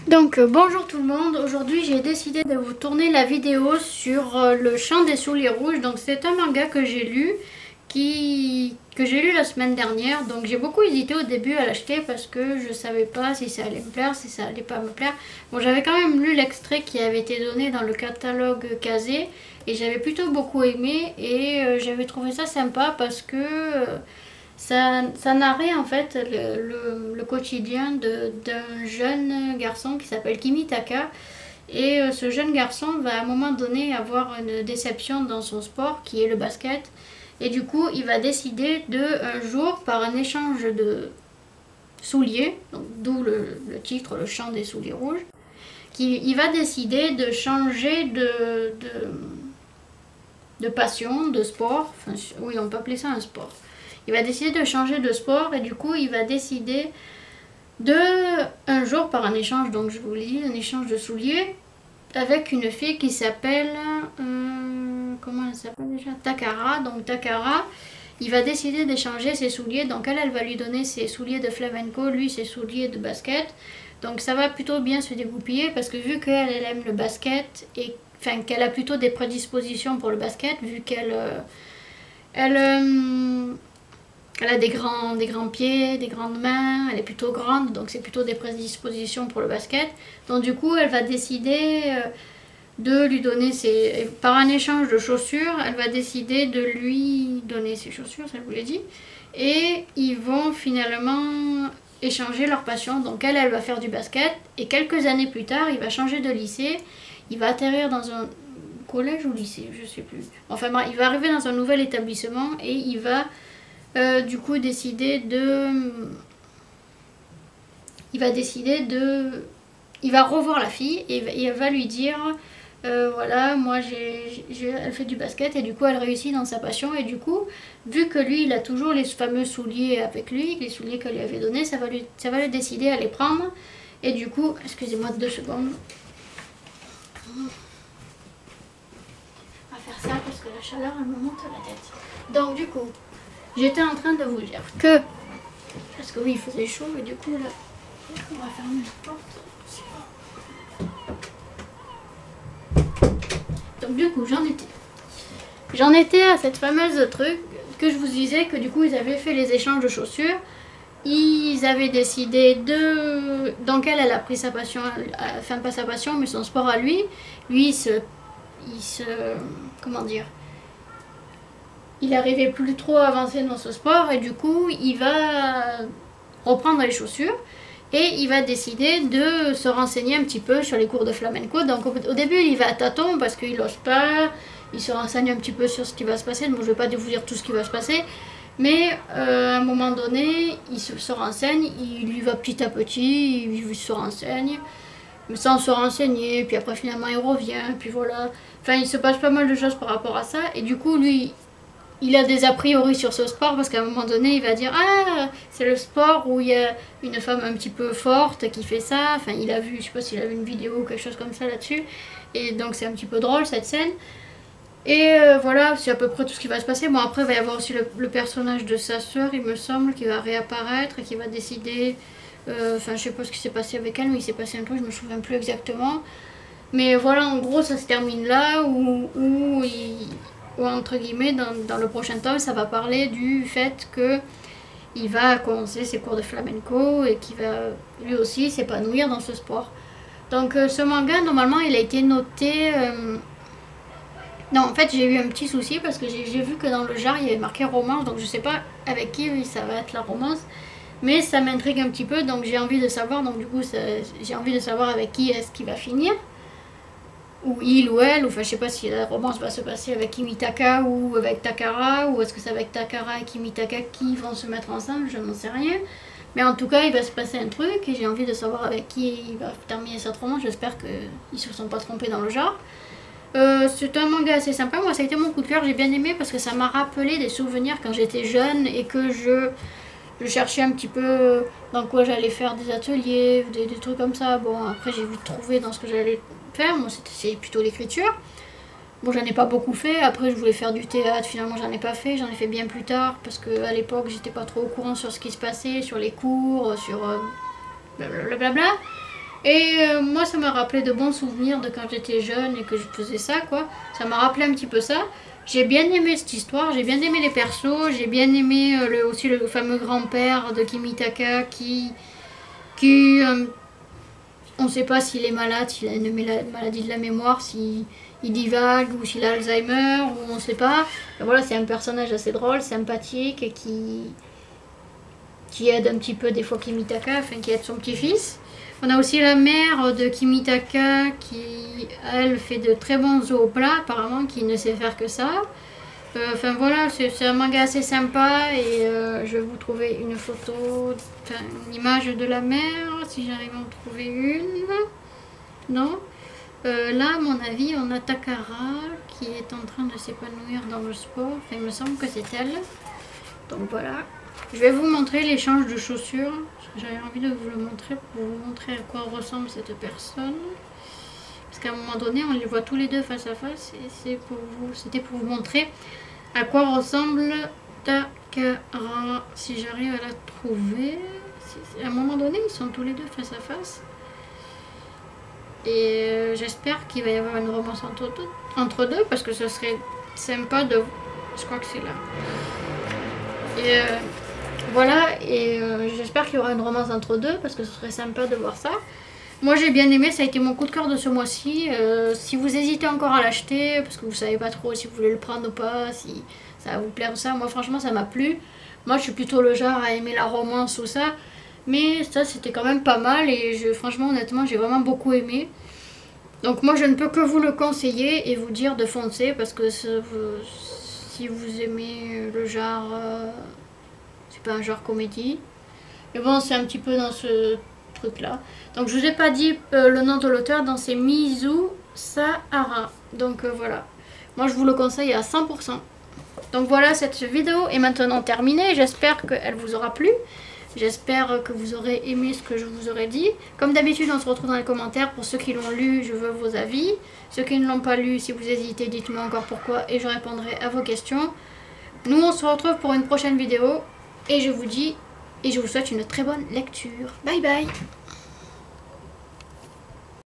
Donc bonjour tout le monde, aujourd'hui j'ai décidé de vous tourner la vidéo sur le chant des souliers rouges. Donc c'est un manga que j'ai lu, que j'ai lu la semaine dernière. Donc j'ai beaucoup hésité au début à l'acheter parce que je savais pas si ça allait me plaire, si ça allait pas me plaire. Bon, j'avais quand même lu l'extrait qui avait été donné dans le catalogue Kazé et j'avais plutôt beaucoup aimé et j'avais trouvé ça sympa parce que ça narrait en fait le quotidien d'un jeune garçon qui s'appelle Kimitaka. Et ce jeune garçon va à un moment donné avoir une déception dans son sport qui est le basket. Et du coup, il va décider de, un jour, par un échange de souliers, d'où le titre, le chant des souliers rouges, il va décider de changer de passion, de sport. Enfin, oui, on peut appeler ça un sport. Il va décider de changer de sport et du coup, il va décider de, un jour, par un échange, donc je vous l'ai dit, un échange de souliers, avec une fille qui s'appelle, comment elle s'appelle déjà, Takara. Donc Takara, il va décider d'échanger ses souliers. Donc elle va lui donner ses souliers de flamenco, lui ses souliers de basket. Donc ça va plutôt bien se dégoupiller parce que vu qu'elle aime le basket et enfin qu'elle a plutôt des prédispositions pour le basket, vu qu'elle elle a des grands pieds, des grandes mains, elle est plutôt grande, donc c'est plutôt des prédispositions pour le basket. Donc du coup, elle va décider de lui donner par un échange de chaussures, elle va décider de lui donner ses chaussures, ça je vous l'ai dit. Et ils vont finalement échanger leur passion. Donc elle va faire du basket et quelques années plus tard, il va changer de lycée. Il va atterrir dans un collège ou lycée, je sais plus. Enfin, il va arriver dans un nouvel établissement et il va du coup décider de... Il va revoir la fille et il va lui dire voilà, moi elle fait du basket et du coup elle réussit dans sa passion. Et du coup, vu que lui il a toujours les fameux souliers avec lui, les souliers qu'elle lui avait donnés, ça va le décider à les prendre. Et du coup, excusez-moi 2 secondes. On va faire ça parce que la chaleur elle me monte à la tête. Donc du coup, j'étais en train de vous dire que, parce que oui il faisait chaud et du coup là, on va fermer la porte. Donc du coup j'en étais à cette fameuse truc que je vous disais que du coup ils avaient fait les échanges de chaussures. Ils avaient décidé de... Donc elle a pris sa passion, enfin pas sa passion mais son sport à lui. Lui il se comment dire, il n'arrivait plus trop à avancer dans ce sport et du coup il va reprendre les chaussures et il va décider de se renseigner un petit peu sur les cours de flamenco. Donc au début il va à tâtons parce qu'il n'ose pas, il se renseigne un petit peu sur ce qui va se passer. Bon, je ne vais pas vous dire tout ce qui va se passer, mais à un moment donné il se renseigne, il y va petit à petit, il se renseigne mais sans se renseigner, puis après finalement il revient, puis voilà. Enfin il se passe pas mal de choses par rapport à ça et du coup lui il a des a priori sur ce sport parce qu'à un moment donné il va dire ah c'est le sport où il y a une femme un petit peu forte qui fait ça. Enfin il a vu, je sais pas s'il a vu une vidéo ou quelque chose comme ça là-dessus et donc c'est un petit peu drôle cette scène. Et voilà, c'est à peu près tout ce qui va se passer. Bon après il va y avoir aussi le personnage de sa sœur il me semble qui va réapparaître et qui va décider, enfin je sais pas ce qui s'est passé avec elle mais il s'est passé un truc, je me souviens plus exactement. Mais voilà, en gros ça se termine là où ou entre guillemets dans le prochain tome ça va parler du fait que il va commencer ses cours de flamenco et qu'il va lui aussi s'épanouir dans ce sport. Donc ce manga normalement il a été noté non en fait j'ai eu un petit souci parce que j'ai vu que dans le genre il y avait marqué romance, donc je sais pas avec qui ça va être la romance mais ça m'intrigue un petit peu donc j'ai envie de savoir. Donc du coup j'ai envie de savoir avec qui est-ce qu'il va finir, ou il ou elle, ou enfin je sais pas si la romance va se passer avec Kimitaka ou avec Takara, ou est-ce que c'est avec Takara et Kimitaka qui vont se mettre ensemble, je n'en sais rien. Mais en tout cas il va se passer un truc et j'ai envie de savoir avec qui il va terminer cette romance, j'espère qu'ils se sont pas trompés dans le genre. C'est un manga assez sympa, moi ça a été mon coup de cœur, j'ai bien aimé parce que ça m'a rappelé des souvenirs quand j'étais jeune et que je cherchais un petit peu dans quoi j'allais faire des ateliers, des trucs comme ça. Bon après j'ai vu trouver dans ce que j'allais faire, moi c'est plutôt l'écriture. Bon j'en ai pas beaucoup fait, après je voulais faire du théâtre, finalement j'en ai pas fait, j'en ai fait bien plus tard parce qu'à l'époque j'étais pas trop au courant sur ce qui se passait, sur les cours, sur blablabla. Et moi ça m'a rappelé de bons souvenirs de quand j'étais jeune et que je faisais ça quoi. Ça m'a rappelé un petit peu ça. J'ai bien aimé cette histoire, j'ai bien aimé les persos, j'ai bien aimé aussi le fameux grand-père de Kimitaka qui on ne sait pas s'il est malade, s'il a une maladie de la mémoire, s'il divague ou s'il a Alzheimer, ou on ne sait pas. Mais voilà, c'est un personnage assez drôle, sympathique et qui aide un petit peu des fois Kimitaka, enfin qui aide son petit-fils. On a aussi la mère de Kimitaka qui, elle, fait de très bons os au plat, apparemment, qui ne sait faire que ça. Enfin voilà, c'est un manga assez sympa et je vais vous trouver une photo, enfin une image de la mère, si j'arrive à en trouver une. Non. Là, à mon avis, on a Takara qui est en train de s'épanouir dans le sport. Enfin, il me semble que c'est elle. Donc voilà. Je vais vous montrer l'échange de chaussures. J'avais envie de vous le montrer pour vous montrer à quoi ressemble cette personne. Parce qu'à un moment donné, on les voit tous les deux face à face. Et c'était pour vous montrer à quoi ressemble Takara. Si j'arrive à la trouver. À un moment donné, ils sont tous les deux face à face. Et j'espère qu'il va y avoir une romance entre deux parce que ce serait sympa de... Je crois que c'est là. Et voilà, et j'espère qu'il y aura une romance entre deux parce que ce serait sympa de voir ça. Moi j'ai bien aimé, ça a été mon coup de cœur de ce mois-ci. Si vous hésitez encore à l'acheter parce que vous savez pas trop si vous voulez le prendre ou pas, si ça va vous plaire ou ça, moi franchement ça m'a plu. Moi je suis plutôt le genre à aimer la romance ou ça. Mais ça c'était quand même pas mal et franchement honnêtement j'ai vraiment beaucoup aimé. Donc moi je ne peux que vous le conseiller et vous dire de foncer parce que si vous aimez le genre, c'est pas un genre comédie. Mais bon c'est un petit peu dans ce truc là. Donc je vous ai pas dit le nom de l'auteur, donc c'est Mizu Sahara. Donc voilà, moi je vous le conseille à 100%. Donc voilà, cette vidéo est maintenant terminée, j'espère qu'elle vous aura plu. J'espère que vous aurez aimé ce que je vous aurais dit. Comme d'habitude, on se retrouve dans les commentaires. Pour ceux qui l'ont lu, je veux vos avis. Ceux qui ne l'ont pas lu, si vous hésitez, dites-moi encore pourquoi et je répondrai à vos questions. Nous, on se retrouve pour une prochaine vidéo. Et je vous dis, et je vous souhaite une très bonne lecture. Bye bye!